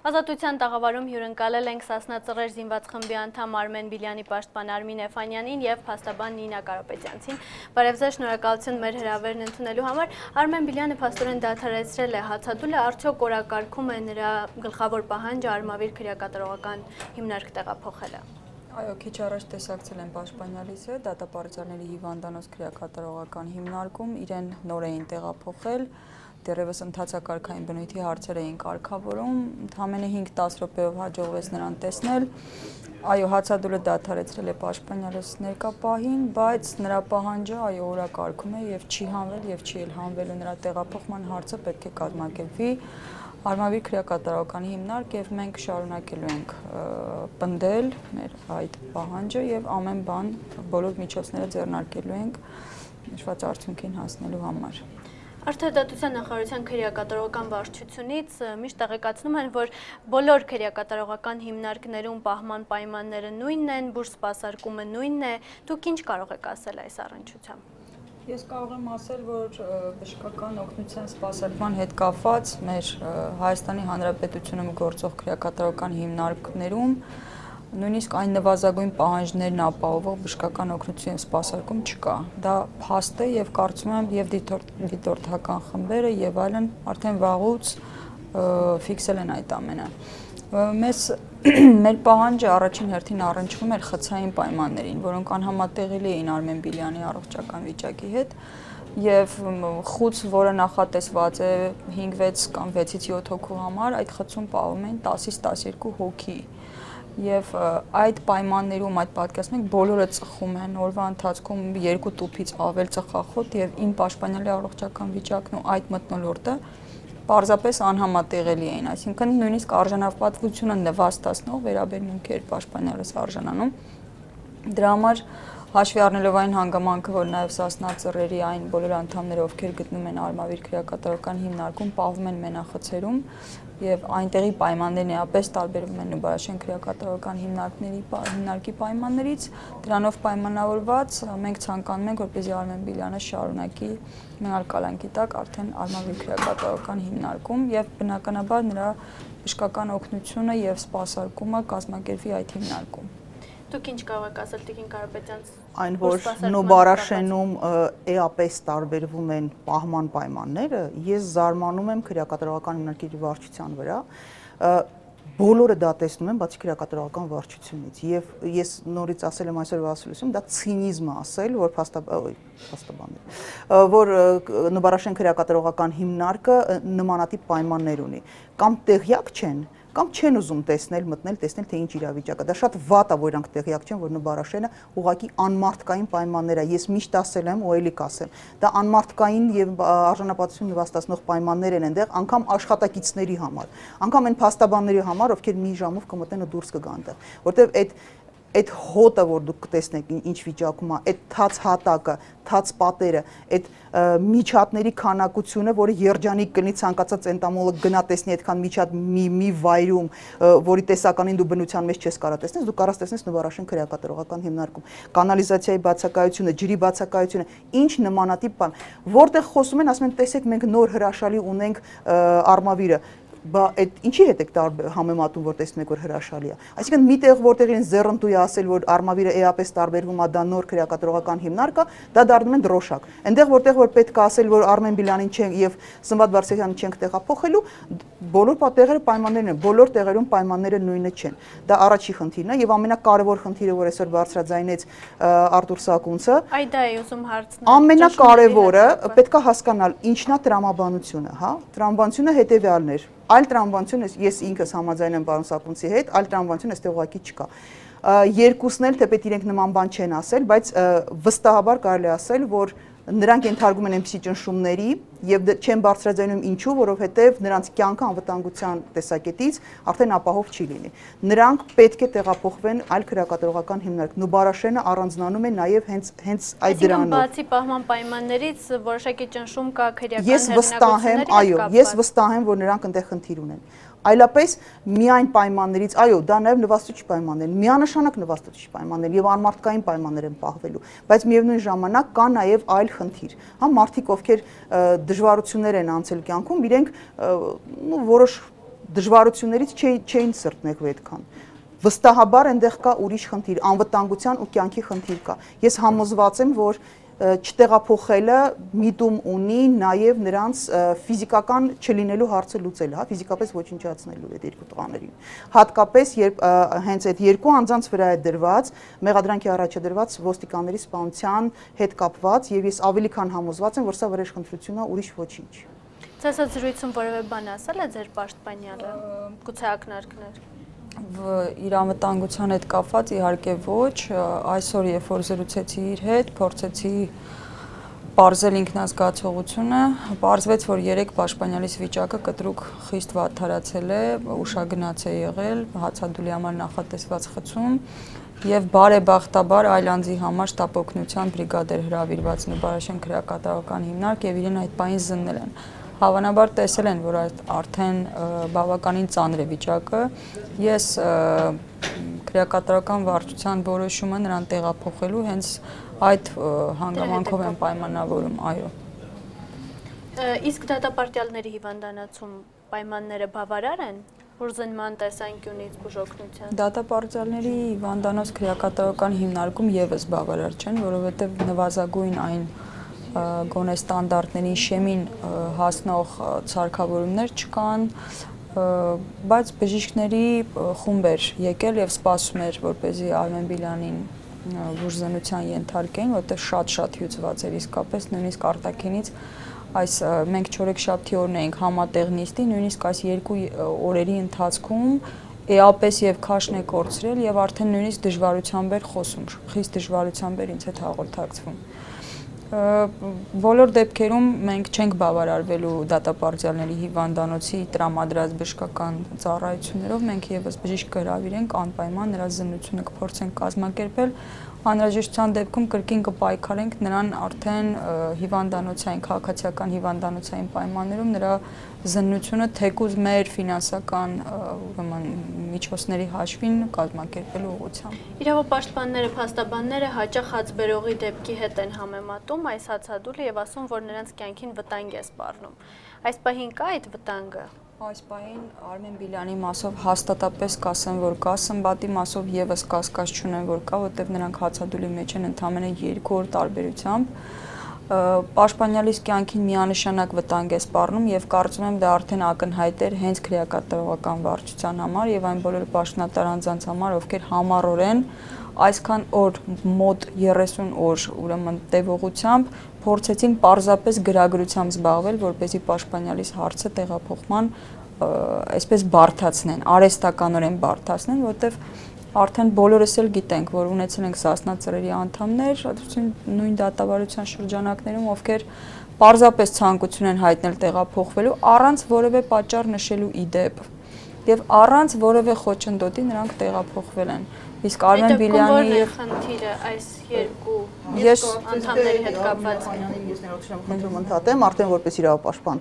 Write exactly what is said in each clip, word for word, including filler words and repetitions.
Ազատության տաղավարում հյուրընկալել ենք Սասնա Ծռեր զինված խմբի անդամ Արմեն Բիլյանի պաշտպան Արմին Էֆանյանին եւ փաստաբան Նինա Կարապետյանցին։ Բարև ձեզ, շնորհակալություն մեր հրավերն ընդունելու համար։ Արմեն Բիլյանը փաստորեն դադարեցրել է հացադուլը, արդյոք օրակարգում է նրա գլխավոր պահանջը արմավիր քրեակատարողական հիմնարկ տեղափոխելը։ Այո, քիչ առաջ տեսակցել են պաշտպանյալիս հետ դատապարտյալների հիվանդանոց քրեակատարողական հիմնարկում, իրեն նոր էին տեղափոխել, դեռևս ընթացակարգային բնույթի հարցեր էին կարգավորում, ընդամենը հինգ-տասը րոպեով հաջողվեց նրան տեսնել։ Այո, հացադուլը դադարեցրել է պաշտպանյալս ներկա պահին, բայց նրա պահանջը այո օրակարգում է եւ չի հանվել եւ չի էլ հանվելու, նրա տեղափոխման հարցը պետք է կազմակերպվի Արմավիր քրեակատարողական հիմնարկ եւ մենք շարունակելու ենք պնդել մեր այդ պահանջը եւ ամեն բան բոլոր միջոցները ձեռնարկելու ենք նշված արդյունքին հասնելու համար։ Արդարադատության նախարարության քրեակատարողական վարչությունից միշտ տեղեկացնում են, որ բոլոր քրեակատարողական հիմնարկներում պահման պայմանները նույնն են, բուժ սպասարկումը նույնն է, դուք ինչ կարող եք ասել այս առնչությամբ։ Ես կարող եմ ասել, որ բժշկական օգնության սպասարկման հետ կապված մեր Հայաստանի Հանրապետությունում գործող քրեակատարողական հիմնարկներում նույնիսկ այն նվազագույն պահանջներն ապահովող բժշկական օգնություն սպասարկում չկա։ Դա փաստ է եւ կարծում եմ եւ դիտորդական խմբերը եւ այլն արդեն վաղուց ֆիքսել են այդ ամենը։ Մեզ մեր պահանջը առաջին հերթին առնչվում էր խցային պայմաններին, որոնք անհամատեղելի էին Արմեն Բիլյանի առողջական վիճակի հետ եւ խուց, որը նախատեսված է հինգ-վեց կամ վեցից յոթ հոգու համար, այդ խցում պահում են տասից տասներկու հոգի։ Եվ այդ պայմաններում այդ պատկերացնում եք բոլորը ծխում են օրվա ընթացքում երկու տուփից ավել ծխախոտ եւ իմ պաշտպանյալի առողջական վիճակն ու այդ մթնոլորտը պարզապես անհամատեղելի էին, այսինքն նույնիսկ արժանապատվությունը նվաստացնող վերաբերմունքեր պաշտպանյալս արժանանում։ Դրա համար հաշվի առնելով այն հանգամանքը, որ նաև Սասնա Ծռերի այն բոլոր անդամները, ովքեր գտնում են Արմավիր քրեակատարողական հիմնարկում, պահվում են մենախցերում եւ այնտեղի պայմաններն էապես տարբերվում են Նուբարաշեն քրեակատարողական հիմնարկների հիմնարկի պայմաններից, դրանով պայմանավորված մենք ցանկանում ենք, որպեսզի Արմեն Բիլյանը շարունակի մնալ կալանքի տակ արդեն Արմավիր քրեակատարողական հիմնարկում եւ բնականաբար նրա բժշկական օգնությունը եւ սպասարկումը կազմակերպվի այդ հիմնարկում։ Դուք ինչ կարող եք ասել Տիկին Կարապետյանց։ Այն որ Նուբարաշենում էապես տարբերվում են պահման պայմանները, ես զարմանում եմ քրեակատարողական հիմնարկի վարչության վրա։ Բոլորը դա տեսնում են, բացի քրեակատարողական վարչությունից եւ ես նորից ասել եմ այսօր ասելուսում, դա ցինիզմ է ասել, որ փաստաբաններ, որ Նուբարաշեն քրեակատարողական հիմնարկը նմանատիպ պայմաններ ունի, կամ տեղյակ չեն, կամ չեն ուզում տեսնել, մտնել, տեսնել թե ինչ իրավիճակը։ Դա շատ վատ է, որ իրանք տեղյակ չեն, որ Նուբարաշենը ուղղակի անմարդկային պայմաններ է։ Ես միշտ ասել եմ ու էլի կասեմ։ Դա անմարդկային եւ արժանապատվություն նվաստացնող պայմաններ են այնտեղ, անգամ աշխատակիցների համար, անգամ այն փաստաբանների համար, ովքեր մի ժամով կմտնեն ու դուրս կգան այնտեղ, որտեւ այդ այդ հոտը, որ դուք կտեսնեք ինչ վիճակում է, այդ թաց հատակը, թաց պատերը, այդ միջատների քանակությունը, որը երջանիկ կլինի ցանկացած էնտամոլոգ գնա տեսնի այդքան միջատ մի մի վայրում, որի տեսականին դու բնության մեջ չես կարող տեսնես, դու կարաս տեսնես Նուբարաշեն քրեակատարողական հիմնարկում, կանալիզացիայի բացակայությունը, ջրի բացակայությունը, ինչ նմանատիպ բան, որտեղ խոսում են, ասում են, տեսեք, մենք նոր հրաշալի ունենք Արմավիրը, բա այդ ինչի հետ եք համեմատում, որ տեսնում եք, որ հրաշալի է։ Այսինքն միտեղ որտեղ իրեն զեռնտու է ասել, որ Արմավիրը էապես տարբերվում է, դա նոր քրեակատարողական հիմնարկ է, դա դառնում են դրոշակ։ Այնտեղ որտեղ որ պետք է ասել, որ Արմեն Բիլյանին չեն եւ Սմբատ Բարսեղյանին չենք տեղափոխելու, բոլոր տեղերը պայմաններն են, բոլոր տեղերում պայմանները նույնը չեն։ Դա առաջի խնդիրն է եւ ամենակարևոր խնդիրը, որ այսօր բարձրաձայնեց Արտուր Սակունցը, Այդ դա է ուզում հարցնել։ Ամենակարևորը պետք է հասկանալ ինչն է տրամաբանությունը, հա։ Տրամաբանությունը հետեւյալն էր։ Այլ տրամաբանություն ես ինքս համաձայն եմ պարոն Սակունցի հետ, այլ տրամաբանություն այստեղ ուղղակի չկա։ Երկուսն էլ թեպետ իրենք նման բան չեն ասել, բայց վստահաբար կարելի է ասել, որ նրանք ենթարկում են այնպիսի ճնշումների եւ չեն բարձրաձայնում ինչու, որովհետեւ նրանց կյանքը անվտանգության տեսակետից արդեն ապահով չի լինի։ Նրանք պետք է տեղափոխվեն այլ քրեակատարողական հիմնարկ։ Նուբարաշենը առանձնանում է նաեւ հենց հենց այդ դրանով։ Բացի պահման պայմաններից որոշակի ճնշում կա քրեական Ես վստահ եմ, այո, ես վստահ եմ, որ նրանք այնտեղ խնդիր ունեն։ Այլապես միայն պայմաններից, այո, դա նաև նվաստուցիչ պայմաններ, միանշանակ նվաստուցիչ պայմաններ եւ անմարդկային պայմաններ են պահվելու, բայց միևնույն ժամանակ կա նաև այլ խնդիր։ Հա մարդիկ, ովքեր դժվարություններ են անցել կյանքում, իրենք որոշ դժվարություններից չէին սրտնեք այդքան։ Վստահաբար այնտեղ կա ուրիշ խնդիր, անվտանգության ու կյանքի խնդիր կա։ Ես համոզված եմ, որ չտեղափոխելը միտում ունի նաև նրանց ֆիզիկական չլինելու հարցը լուծել, հա, ֆիզիկապես ոչնչացնելու այդ երկու տղաներին։ Հատկապես երբ հենց այդ երկու անձանց վրա է դրված, մեղադրանքի առաջ է դրված ոստիկանների սպանության հետ կապված, եւ ես ավելի քան համոզված եմ, որ սա վրեժխնդրություն է, ուրիշ ոչինչ։ Ձեզ այդ զրույցում որևէ բան ասել է ձեր պաշտպանյալը, գուցե ակնարկներ։ Իր անվտանգության հետ կապված իհարկե ոչ, այսօր երբ որ զրուցեցի իր հետ, փորձեցի պարզել ինքնազգացողությունը, պարզվեց, որ երեք պաշտպանյալիս վիճակը կտրուկ խիստ վատթարացել է, ուշագնաց է եղել, հացադուլի համար նախատեսված խցում եւ բարեբախտաբար այլ անձի համար շտապօգնության բրիգադեր հրավիրված Նուբարաշեն քրեակատարական հիմնարկ եւ իրեն այդ պահին զննել են։ Հավանաբար տեսել են, որ արդեն բավականին ծանր է վիճակը։ Ես քրեակատարական վարչության որոշումը նրան տեղափոխելու հենց այդ հանգամանքով եմ պայմանավորում, այո։ Իսկ դատապարտյալների հիվանդանոցում պայմանները բավարար են բուժզնման տեսանկյունից բուժօգնության։ Դատապարտյալների հիվանդանոց քրեակատարական հիմնարկում եւս բավարար չեն, որովհետեւ նվազագույն այն գոնե ստանդարտներին շեմին հասնող ցարգավորումներ չկան, բայց բժիշկների խումբ էր եկել եւ սպասում էր, որպեսզի Արմեն Բիլյանին բուժզնության ենթարկեն, որտեղ շատ-շատ հյուծված էր իսկապես, նույնիսկ արտաքինից այս մենք չորեքշաբթի օրն էինք համատեղ նիստի, նույնիսկ այս երկու օրերի ընթացքում էապես եւ քաշն է կորցրել եւ արդեն նույնիսկ դժվարությամբ էր խոսում, խիստ դժվարությամբ էր ինձ հետ հաղորդակցվում։ Բոլոր դեպքերում մենք չենք բավարարվելու դատապարտյալների հիվանդանոցի տրամադրած բժշկական ծառայություններով, մենք եւս բժիշկ կհրավիրենք անպայման նրա զննությունը կփորձենք կազմակերպել, անհրաժեշտության դեպքում կրկին կպայքարենք նրան արդեն հիվանդանոցային, քաղաքացիական հիվանդանոցային պայմաններում նրա զննությունը թեկուզ մեր ֆինանսական ուրեմն միջոցների հաշվին կազմակերպելու ուղղությամբ։ Իրավապաշտպանները, փաստաբանները հաճախ հացբերողի դեպքի հետ են համեմատում այս հացադուլը եւ ասում, որ նրանց կյանքին վտանգ է սպառնում։ Այս պահին կա այդ վտանգը։ Այս պահին Արմեն Բիլյանի մասով հաստատապես կասեմ, որ կա, Սմբատի մասով եւս կասկած չունեմ, որ կա, որտեղ նրանք հացադուլի մեջ են ընդամենը երկու օր տարբերությամբ։ Պաշտպանյալիս կյանքին միանշանակ վտանգ է սպառնում եւ կարծում եմ դա արդեն ակնհայտ էր հենց քրեակատարողական վարչության համար եւ այն բոլոր պաշտոնատար անձանց համար, ովքեր համառորեն այսքան օր մոտ երեսուն օր ուրեմն տևողությամբ փորձեցին պարզապես գրագրությամբ զբաղվել, որպեսզի պաշտպանյալիս հարցը տեղափոխման այսպես բարթացնեն, արհեստականորեն բարթացնեն, որտեվ արդեն բոլորս էլ գիտենք, որ ունեցել ենք Սասնա ծռերի անդամներ, նույն դատավարության շրջանակներում, ովքեր պարզապես ցանկություն են հայտնել տեղափոխվելու առանց որևէ պատճառ նշելու ի դեպ եւ առանց որևէ խոչընդոտի նրանք տեղափոխվել են։ Իսկ Արմեն Բիլյանի եւ խնդիրը այս երկու ես անդամների հետ կապված ես ներողություն խնդրում ընդհատեմ, արդեն որպես իրավապաշտպան,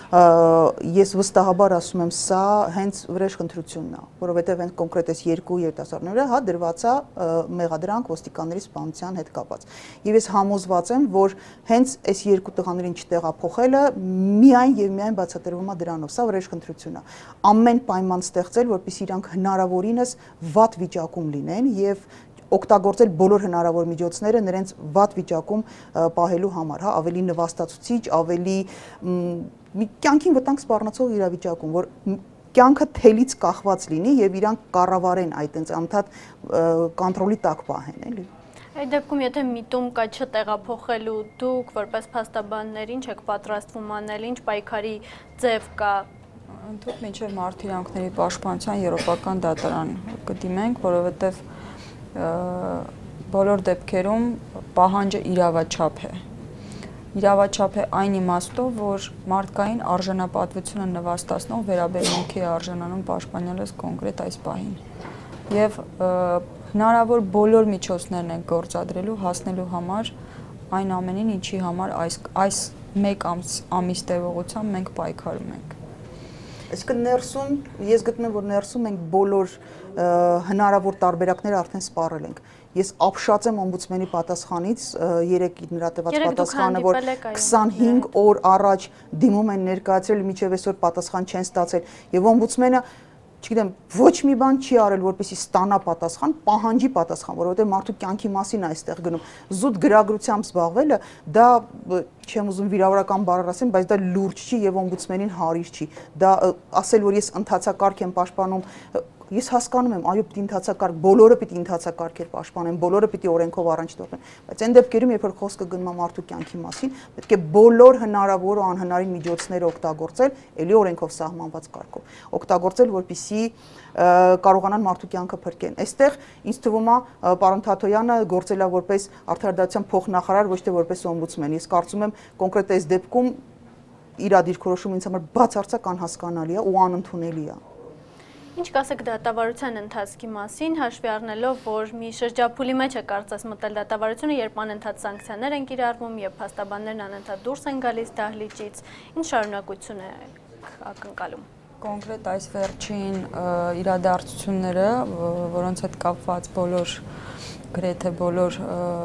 ես վստահաբար ասում եմ, սա հենց վրեժխնդրությունն է, որովհետեւ հենց կոնկրետ այս երկու երիտասարդները հա դրված է մեղադրանք ոստիկանների սպանության հետ կապված։ Եվ ես համոզված եմ, որ հենց այս երկու տղաներին չտեղափոխելը միայն եւ միայն բացատրվում է դրանով, սա վրեժխնդրություն է։ Ամեն պայման ստեղծել, որպեսզի իրանք հնարավորինս վատ վիճակում լինեն եւ օգտագործել բոլոր հնարավոր միջոցները նրանց վատ վիճակում պահելու համար, հա, ավելի նվաստացուցիչ, ավելի մի կյանքին վտանգ սպառնացող իրավիճակում, որ կյանքը թելից կախված լինի եւ իրանք կառավարեն այդ անընդհատ կոնտրոլի տակ պահեն, էլի։ Այդ դեպքում եթե միտում կա չտեղափոխելու, դուք որպես փաստաբաններ ինչ եք պատրաստվում անել, ինչ պայքարի ձև կա։ Ընդհանուր մինչև մարդիրանքների պաշտպանության եվրոպական դատարան կդիմենք, որովհետեւ բոլոր դեպքերում պահանջը իրավաչափ է։ Իրավաչափ է այն իմաստով, որ մարդկային արժանապատվությունը նվաստացնող վերաբերմունքի է արժանանում պաշտպանյալս կոնկրետ այս պահին։ Եվ հնարավոր բոլոր միջոցներն են գործադրելու հասնելու համար այն ամենին, ինչի համար այս այս մեկ ամիս տևողությամբ մենք պայքարում ենք։ Այսինքն ներսում ես գտնեմ, որ ներսում մենք բոլոր հնարավոր տարբերակները արդեն սպառել ենք։ Ես ապշած եմ օմբուդսմենի պատասխանից, երեք նրա տված պատասխանը, որ քսանհինգ օր առաջ դիմում են ներկայացրել, մինչև այսօր պատասխան չեն ստացել, եւ օմբուդսմենը չգիտեմ, ոչ մի բան չի արել, որպեսզի ստանա պատասխան, պահանջի պատասխան, որովհետև մարդու կյանքի մասին է այստեղ գնում։ Զուտ գրագրությամբ զբաղվելը դա չեմ ուզում վիրավորական բառեր ասեմ, բայց դա լուրջ չի եւ օմբուդսմենին հարիր չի։ Դա ասել, որ ես ընթացակարգ եմ պաշտպանում, ես հասկանում եմ, այո, պիտի ընթացակարգ, բոլորը պիտի ընթացակարգեր պաշտպանեն, բոլորը պիտի օրենքով առաջ տոկեն, բայց այն դեպքերում, երբ որ խոսքը գնում է մարդու կյանքի մասին, պետք է բոլոր հնարավոր ու անհնարին միջոցները օգտագործել, ելի օրենքով սահմանված կարգով, օգտագործել, որպեսզի կարողանան մարդու կյանքը փրկեն։ Այստեղ ինձ թվում է պարոն Թաթոյանը գործել է որպես արդարադատության փոխնախարար, ոչ թե որպես օմբուդսմեն։ Ես կարծում եմ կոնկրետ այս դեպքում իր դիրքորոշումը ինձ համար բացարձակ անհասկանալի է ու անընդունելի է։ Ինչ կասեք դատավարության ընթացքի մասին, հաշվի առնելով, որ մի շրջափուլի մեջ է կարծես մտել դատավարությունը, երբ անընդհատ սանկցիաներ են կիրառվում եւ փաստաբաններն անընդհատ դուրս են գալիս դահլիճից, ինչ շարունակություն է ակնկալում։ Կոնկրետ այս վերջին իրադարձությունները, որոնց հետ կապված բոլոր գրեթե բոլոր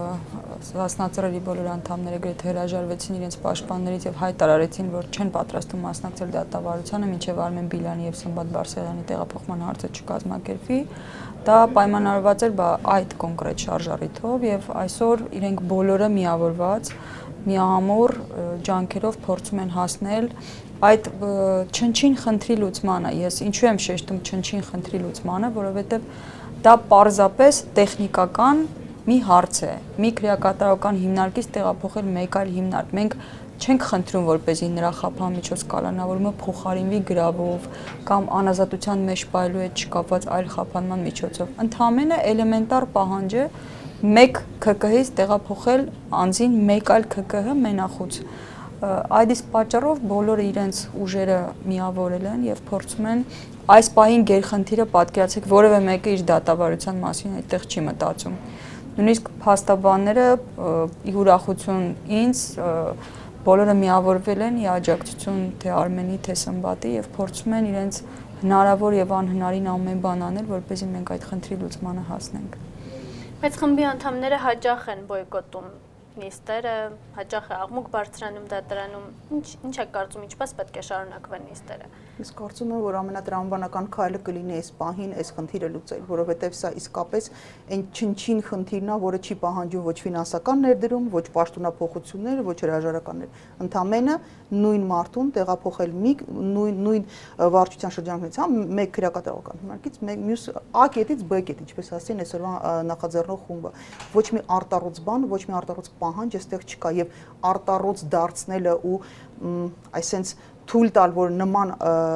հասնածրերի բոլոր անդամները գրեթե հրաժարվեցին իրենց պաշտպաններից եւ հայտարարեցին, որ չեն պատրաստվում մասնակցել դատավարությանը, մինչեւ Արմեն Բիլյանի եւ Սմբատ Բարսեղյանի տեղափոխման հարցը չկազմակերպվի, դա պայմանավորված էր այդ կոնկրետ շարժառիթով եւ այսօր իրենք բոլորը միավորված միահամուռ ջանքերով փորձում են հասնել այդ չնչին խնդրի լուծմանը։ Ես ինչու եմ շեշտում չնչին խնդրի լուծմանը, որովհետեւ դա պարզապես տեխնիկական մի հարց է, մի քրեակատարական հիմնարկից տեղափոխել մեկ այլ հիմնարկ։ Մենք չենք խնդրում, որպեսզի նրա խափանմիջոց կալանավորումը փոխարինվի գրավով կամ անազատության մեջ պահելու հետ չկապված այլ խափանման միջոցով։ Ընդհանրապես էլեմենտար պահանջ է մեկ K K-ից տեղափոխել անձին մեկ այլ K K-ը մենախոց։ Այդ իսկ պատճառով բոլորը իրենց ուժերը միավորել են եւ փորձում են այս պահին գերխնդիրը պատկերացեք, որևէ մեկը իր դատավարության մասին այդտեղ չի մտածում։ Նույնիսկ փաստաբանները ի ուրախություն ինձ բոլորը միավորվել են ի աջակցություն թե Արմենի, թե Սմբատի եւ փորձում են իրենց հնարավոր եւ անհնարին ամեն բան անել, որպեսզի մենք այդ խնդրի լուծմանը հասնենք։ Բայց խմբի անդամները հաճախ են բոյկոտում նիստերը, հաճախ է աղմուկ բարձրանում դատարանում, ինչ ինչ է կարծում, ինչպես պետք է շարունակվեն նիստերը։ Ես կարծում եմ, որ ամենատրամաբանական քայլը կլինի այս պահին այս խնդիրը լուծել, որովհետև սա իսկապես այն չնչին խնդիրն է, որը չի պահանջում ոչ ֆինանսական ներդրում, ոչ պաշտոնափոխություններ, ոչ հրաժարականներ։ Ընդամենը նույն մարդուն տեղափոխել մի նույն նույն վարչության շրջաններից, հա, մեկ քրեակատարական հիմնարկից, մեկ մյուս A կետից B կետ, ինչպես ասին այսօրվա նախաձեռնող խումբը։ Ոչ մի արտառոց բան, ոչ մի արտառոց պահանջ այստեղ չկա եւ արտառոց դարձնելը ու այսենց թույլ տալ, որ նման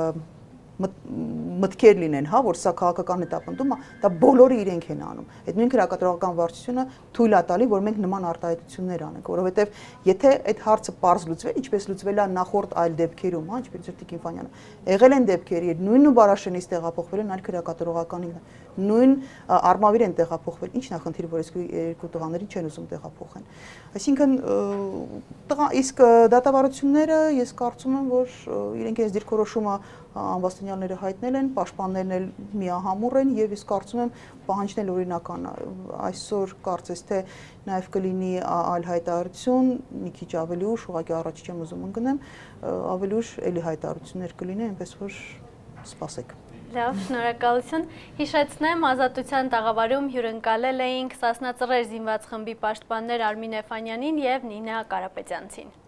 մտքեր լինեն, հա, որ սա քաղաքական հետապնդում է, դա բոլորը իրենք են անում։ Այդ նույն քրեակատարական վարչությունը թույլ է տալի, որ մենք նման արտահայտություններ անենք, որովհետև եթե այդ հարցը պարզ լուծվեր, ինչպես լուծվել է նախորդ այլ դեպքերում, հա, ինչպես Տիկին Ֆանյանը, եղել են դեպքեր, երբ նույն ու Բարաշենից տեղափոխվել են այլ քրեակատարողականին, նույն Արմավիր են տեղափոխվել, ի՞նչն է խնդիրը, որ այս երկու տղաներին չեն ուզում տեղափոխեն։ Այսինքն իսկ դատավարությունները ես կարծում եմ, որ իրենք այս դիրքորոշումը անվաստանյալները հայտնել են, պաշտպաններն էլ միահամուռ են եւ ես կարծում եմ պահանջն էլ օրինական է։ Այսօր կարծես թե նաեւ կլինի այլ հայտարարություն, մի քիչ ավելի ուշ, ուղղակի առաջ չեմ ուզում ընկնեմ, ավելի ուշ էլի հայտարարություններ կլինեն, այնպես որ սպասեք։ Լավ, շնորհակալություն։ Հիշեցնեմ, Ազատության տաղավարում հյուրընկալել էինք Սասնա Ծռեր զինված խմբի պաշտպաններ Արմին Էֆանյանին եւ Նինա Կարապետյանցին։